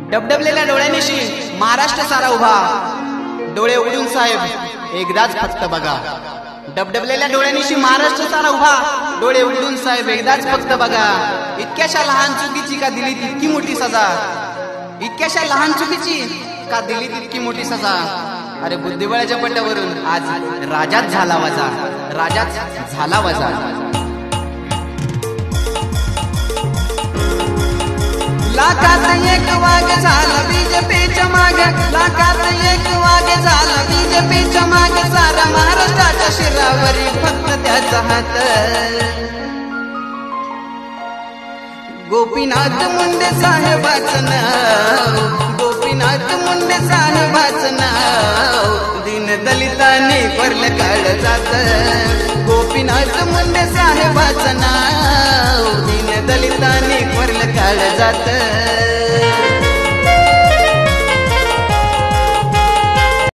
डबडबलेल्या डोळ्यांनीशी महाराष्ट्र सारा उभा, डोळे उघडून साहेब एकदाच फक्त बघा. डबडबलेल्या डोळ्यांनीशी महाराष्ट्र सारा उभा, डोळे उघडून साहेब एकदाच फक्त बघा. इतक्याशा लहान चुकीची का दिली तितकी मोठी सजा, इतक्याशा लहान चुकीची का दिली तितकी मोठी सजा. अरे बुद्धिबळाच्या पट्ट्यावरून आज राजाच झाला वजा, राजाच झाला वजा. लाखात एक वाघ झाला बीजेपीच्या मागे, लाखात एक वाघ झाला बीजेपीच्या मागे. सारा महाराष्ट्राच्या शिरावरी फक्त त्याचा हात. गोपीनाथ मुंडे साहेबाचं नाव, गोपीनाथ मुंडे साहेबाचं नाव. दीन दलितांनी भरलं काढ जात. गोपीनाथ मुंडे साहेबाचं नाव, दीन दलितांनी भरलं काढ जात.